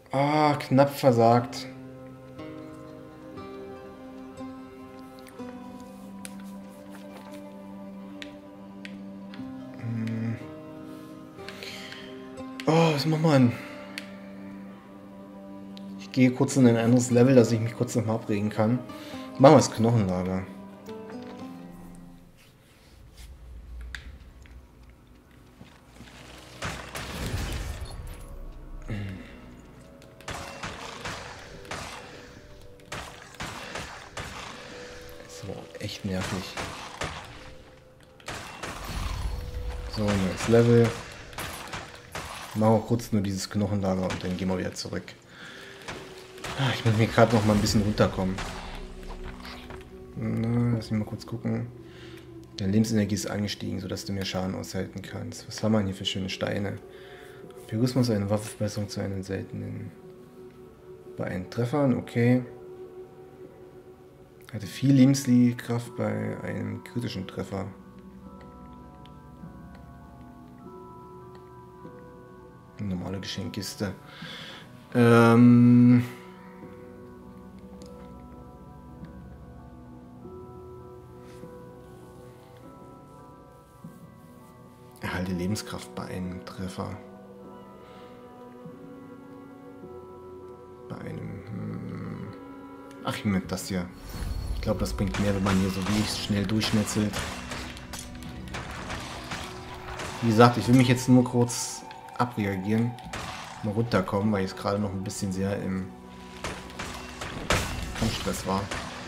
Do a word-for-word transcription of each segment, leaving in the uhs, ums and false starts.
Ah, knapp versagt. Hm. Oh, was machen wir denn? Ich gehe kurz in ein anderes Level, dass ich mich kurz noch mal abregen kann. Machen wir das Knochenlager. So, echt nervig. So, neues Level. Machen wir kurz nur dieses Knochenlager und dann gehen wir wieder zurück. Ich muss mir gerade noch mal ein bisschen runterkommen. Na, lass mich mal kurz gucken. Deine Lebensenergie ist angestiegen, sodass du mehr Schaden aushalten kannst. Was haben wir denn hier für schöne Steine? Pyrismus, eine Waffenverbesserung zu einem seltenen. Bei einen Treffern, okay. Hatte viel Lebenskraft bei einem kritischen Treffer. Eine normale Geschenkkiste. Ähm... Erhalte Lebenskraft bei einem Treffer. Bei einem... Hm. Ach, ich nehme das hier. Ich glaube, das bringt mehr, wenn man hier so wie ich schnell durchschnetzelt. Wie gesagt, ich will mich jetzt nur kurz abreagieren. Mal runterkommen, weil ich jetzt gerade noch ein bisschen sehr im Kampfstress war.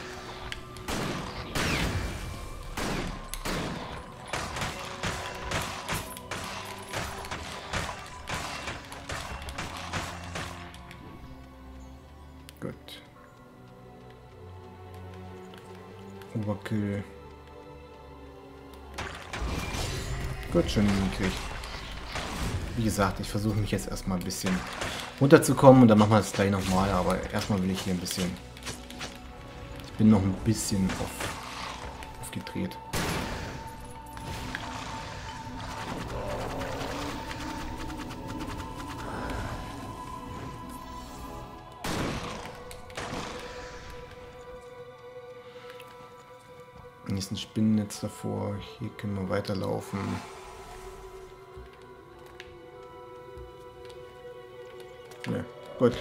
Gut. Oberkill. Gut, schon hingekriegt. Wie gesagt, ich versuche mich jetzt erstmal ein bisschen runterzukommen und dann machen wir es gleich nochmal, aber erstmal will ich hier ein bisschen... Ich bin noch ein bisschen auf, aufgedreht. Hier ist ein Spinnennetz davor. Hier können wir weiterlaufen. Ja, gut.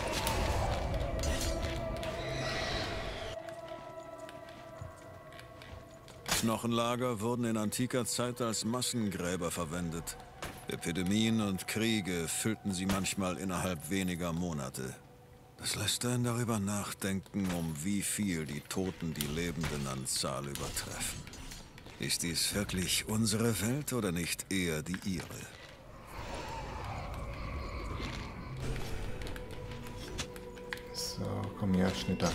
Knochenlager wurden in antiker Zeit als Massengräber verwendet. Epidemien und Kriege füllten sie manchmal innerhalb weniger Monate. Das lässt einen darüber nachdenken, um wie viel die Toten die Lebenden an Zahl übertreffen. Ist dies wirklich unsere Welt oder nicht eher die ihre? So, komm her, Schnitter.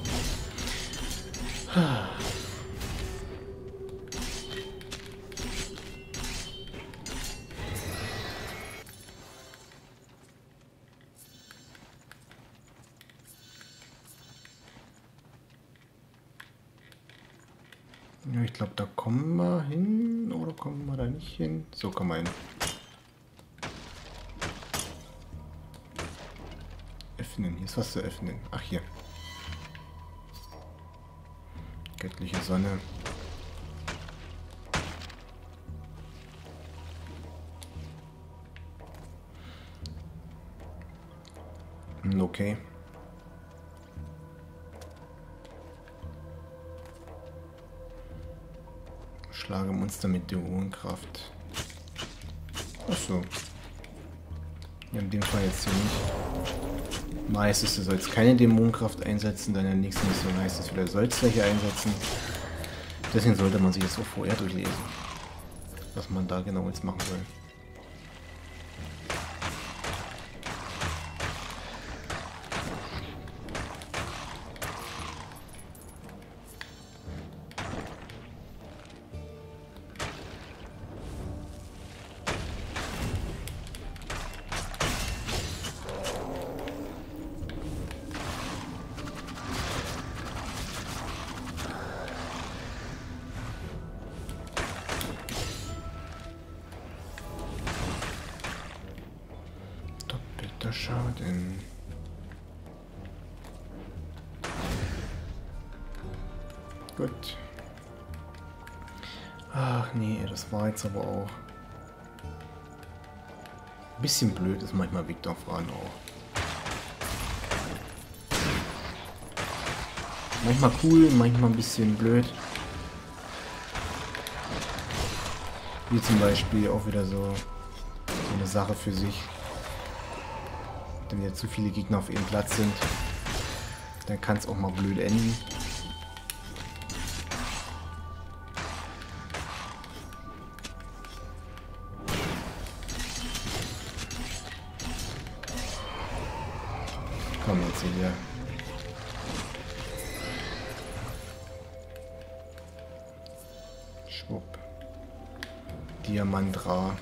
Ja, ich glaube, da kommen wir hin. Oder kommen wir da nicht hin? So, kommen wir hin. Öffnen. Hier ist was zu öffnen. Ach, hier. Göttliche Sonne. Okay. Schlage Monster mit Dämonenkraft. Achso. Ja, in dem Fall jetzt hier nicht. Meist ist, du sollst keine Dämonenkraft einsetzen, dann in der nächsten Mission heißt es wieder, sollst welche einsetzen. Deswegen sollte man sich das auch vorher durchlesen. Was man da genau jetzt machen soll. Doppelter Schaden. Gut. Ach nee, das war jetzt aber auch... Ein bisschen blöd ist manchmal Viktor Fran auch. Manchmal cool, manchmal ein bisschen blöd. Wie zum Beispiel auch wieder so, so eine Sache für sich. Wenn jetzt zu viele Gegner auf ihrem Platz sind, dann kann es auch mal blöd enden. Komm jetzt hier. Schwupp. Diamantra.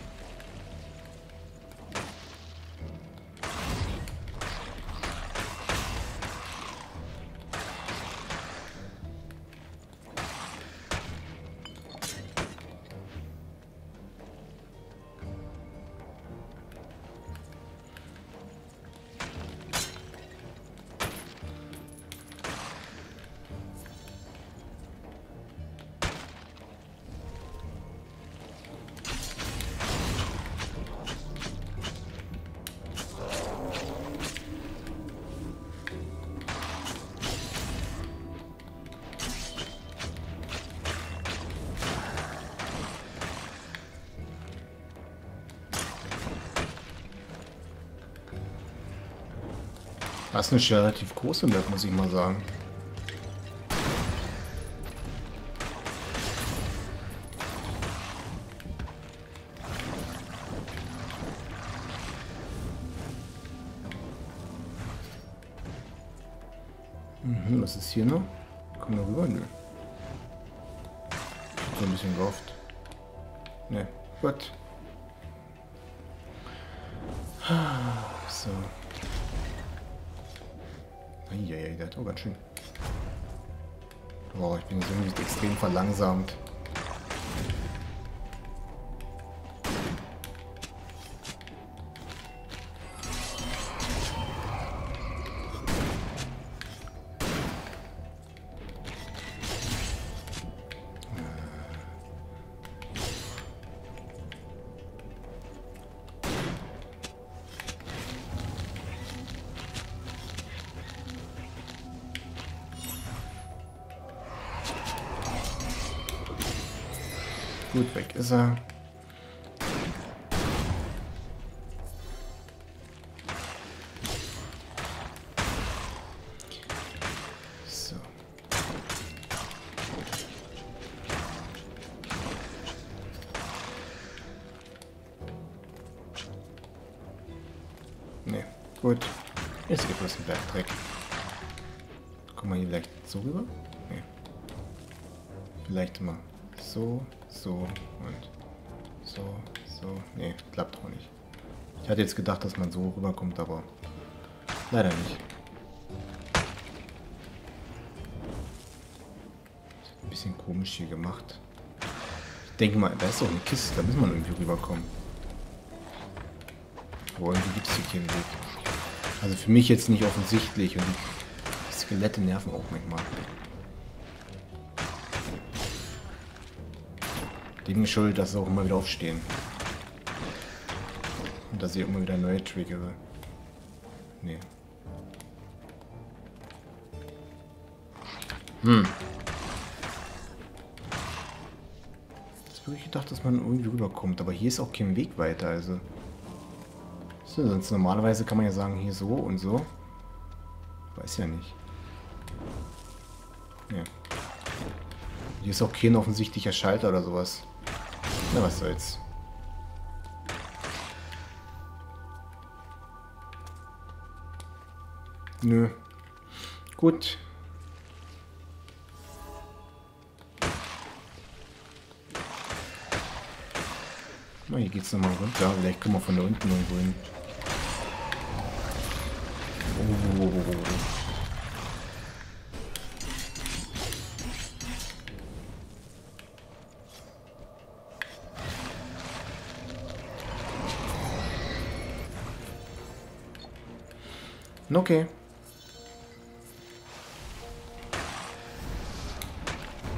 Das ist eine relativ große Map, muss ich mal sagen. Mhm, was ist hier noch? Kommen wir rüber? Nö. So ein bisschen gehofft. Ne, gut. So. Eieiei, der hat auch ganz schön. Boah, ich bin jetzt irgendwie extrem verlangsamt. Gut, weg ist er. So. Ne, gut. Jetzt gibt es einen Bergdreck. Kommen wir hier vielleicht so rüber? Ne. Vielleicht mal so. So und so, so. Ne, klappt auch nicht. Ich hatte jetzt gedacht, dass man so rüberkommt, aber leider nicht. Ein bisschen komisch hier gemacht. Ich denke mal, da ist doch eine Kiste, da muss man irgendwie rüberkommen. Aber irgendwie gibt es hier keinen Weg. Also für mich jetzt nicht offensichtlich und die Skelette nerven auch manchmal. Denen schuld, dass sie auch immer wieder aufstehen. Und dass ich immer wieder neue triggere. Nee. Hm. Jetzt habe ich gedacht, dass man irgendwie rüberkommt. Aber hier ist auch kein Weg weiter, also. So, sonst normalerweise kann man ja sagen, hier so und so. Weiß ja nicht. Ja. Hier ist auch kein offensichtlicher Schalter oder sowas. Na, was soll's. Nö. Gut. Na, hier geht's nochmal runter. Vielleicht kommen wir von da unten irgendwo hin. Oh. Okay.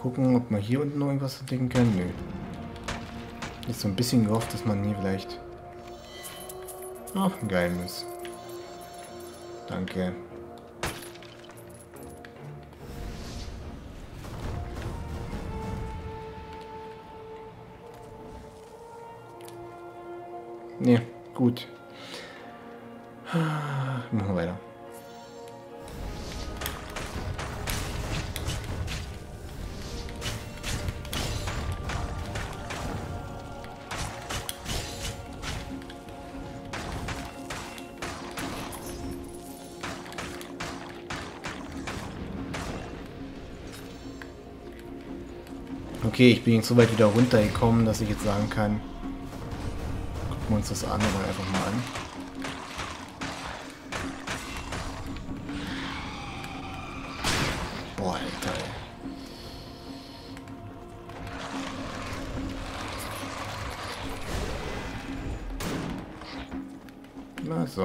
gucken, ob man hier unten noch irgendwas entdecken kann. Nö. Ist so ein bisschen gehofft, dass man hier vielleicht... Ach, ein Geheimnis. Danke. Ne, gut. Machen wir weiter. Okay, ich bin jetzt so weit wieder runtergekommen, dass ich jetzt sagen kann, gucken wir uns das andere einfach mal an. Boah, Alter. Na so.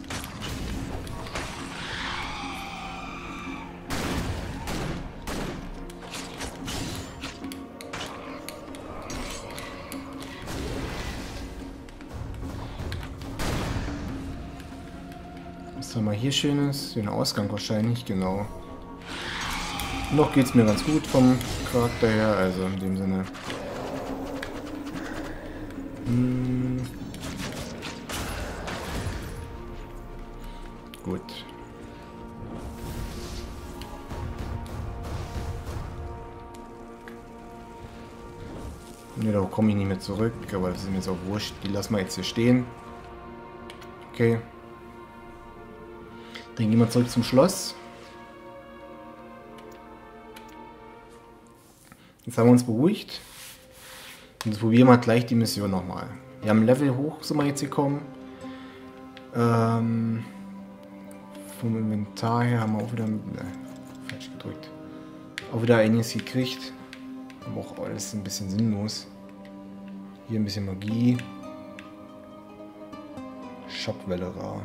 Was haben wir hier Schönes? Den Ausgang wahrscheinlich, genau. Noch geht es mir ganz gut vom Charakter her, also in dem Sinne. Hm. Gut. Ne, da komme ich nicht mehr zurück, aber das ist mir jetzt auch wurscht. Die lassen wir jetzt hier stehen. Okay. Dann gehen wir zurück zum Schloss. Jetzt haben wir uns beruhigt. Und jetzt probieren wir gleich die Mission nochmal. Wir haben Level hoch, sind wir jetzt gekommen. Ähm, vom Inventar her haben wir auch wieder... Ne, falsch gedrückt. Auch wieder einiges gekriegt. Aber auch alles ein bisschen sinnlos. Hier ein bisschen Magie. Schockwelle rar.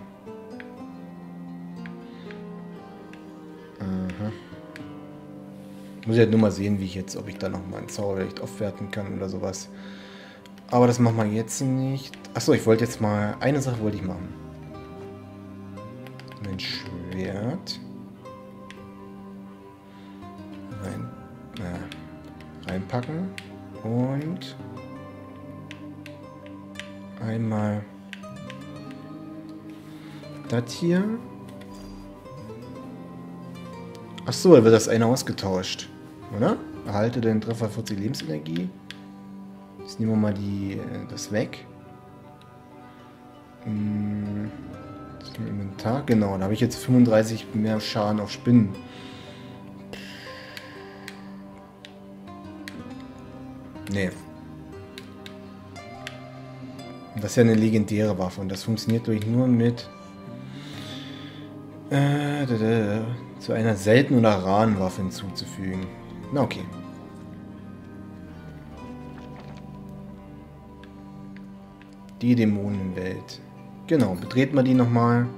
Mhm. Muss ich halt nur mal sehen, wie ich jetzt, ob ich da noch mal einen Zauber vielleicht aufwerten kann oder sowas. Aber das machen wir jetzt nicht. Achso, ich wollte jetzt mal... Eine Sache wollte ich machen. Mein Schwert. Rein, äh, reinpacken. Und... Einmal... Das hier. Achso, da wird das eine ausgetauscht. Oder? Erhalte den Treffer vierzig Lebensenergie. Jetzt nehmen wir mal die, das weg. Das ist im Inventar. Genau, da habe ich jetzt fünfunddreißig mehr Schaden auf Spinnen. Nee. Das ist ja eine legendäre Waffe und das funktioniert durch nur mit äh, da, da, da, zu einer seltenen oder raren Waffe hinzuzufügen. Na okay. Die Dämonenwelt. Genau, betreten wir die nochmal.